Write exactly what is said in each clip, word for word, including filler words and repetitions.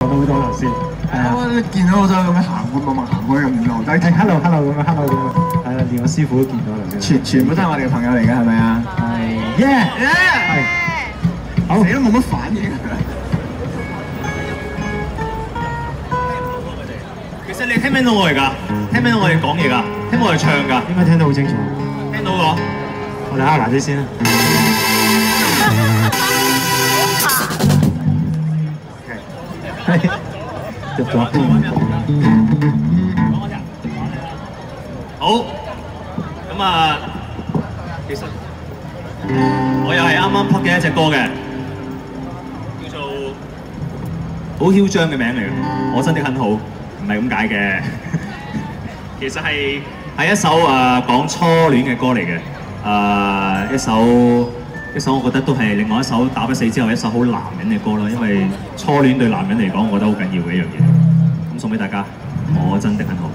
到好多頭先。係啊， 我見到好多咁樣行過默默行過咁留低。 係 hello hello 咁樣 hello 咁樣，係啊，連我師傅都見到頭先。 全全部都係我哋嘅朋友嚟嘅，係咪啊？ 係 ，yeah， 係。好， 死都冇乜反應。 其實你聽唔聽到我哋㗎？聽唔聽到我哋講嘢㗎？聽我哋唱㗎？ 應該聽到好清楚。 聽到個。 我哋阿娜姐先啦。係。入咗。 好。咁啊，其實我又係啱啱拍嘅一隻歌嘅，叫做好囂張嘅名嚟嘅，我真的很好，唔係咁解嘅。其實係係一首誒、呃、講初戀嘅歌嚟嘅，誒、呃、一首一首我覺得都係另外一首打不死之後一首好男人嘅歌啦，因為初戀對男人嚟講，我覺得好緊要嘅一樣嘢。咁送俾大家，我真的很好。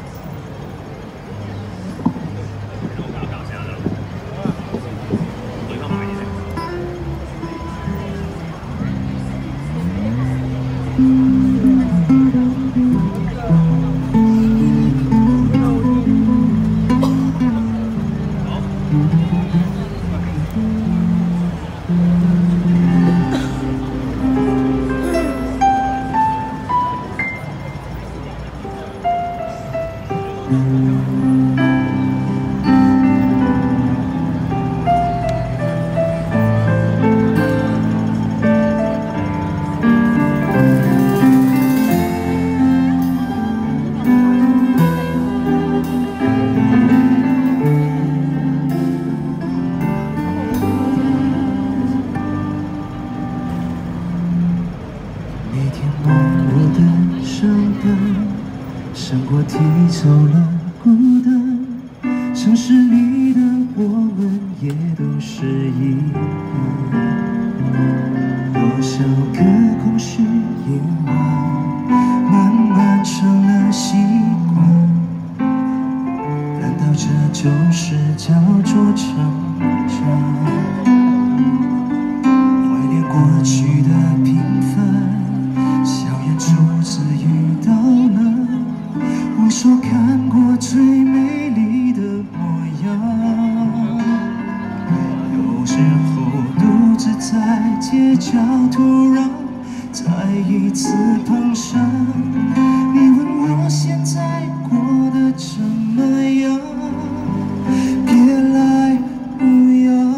闪过提走了孤单，城市里的我们也都是一样。多少个空虚夜晚，慢慢成了习惯。难道这就是叫做成长？怀念过去的平凡，校园初次遇到了我所看过最美丽的模样。有时候独自在街角，突然再一次碰上你，问我现在过得怎么样？别来无恙。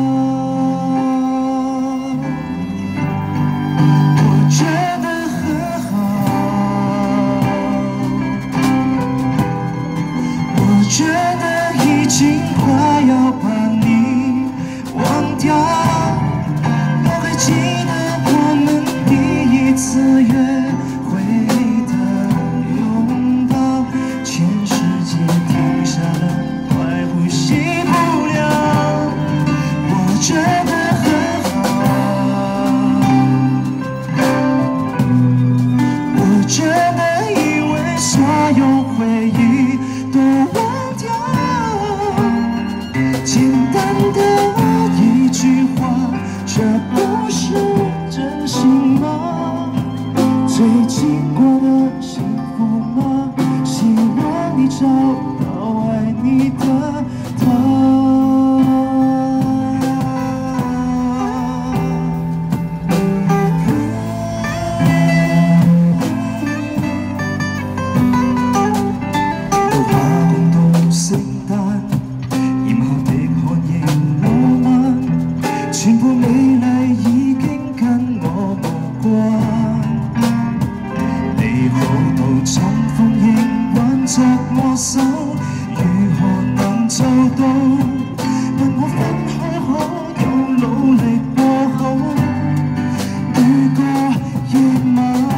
我觉得很好，我觉得已经快要把你忘掉。我还记得我们第一次约会的拥抱，全世界停下了，快呼吸不了。我觉得很好，我觉得以为所有回忆都忘掉，简单的一句话，这不是真心吗？最近过得幸福吗？希望你找到爱你的他。到夏共度聖誕，炎後的寒夜浪漫，全部美麗已經跟我無關。你好到重逢仍挽着我手，如何能做到？問我分開後又努力過後，每個夜晚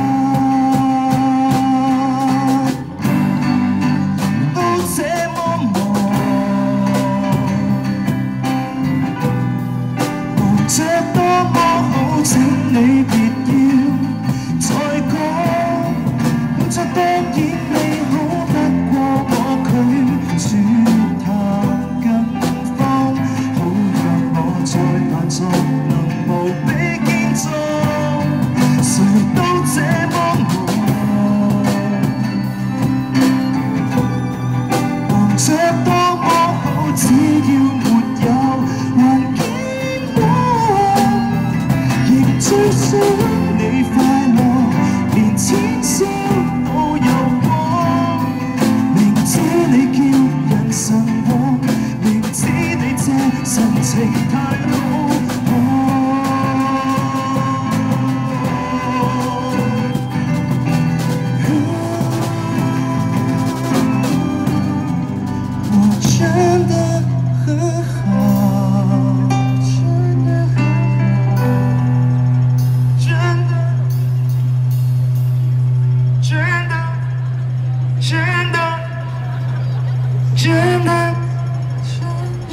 都這麼忙，忙着多麼好，請你別要再講。活着當然美好，不過我拒絕談緊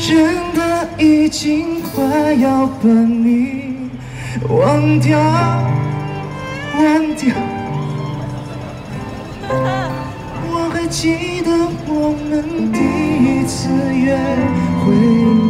真的已经快要把你忘掉，忘掉。我还记得我们第一次约会。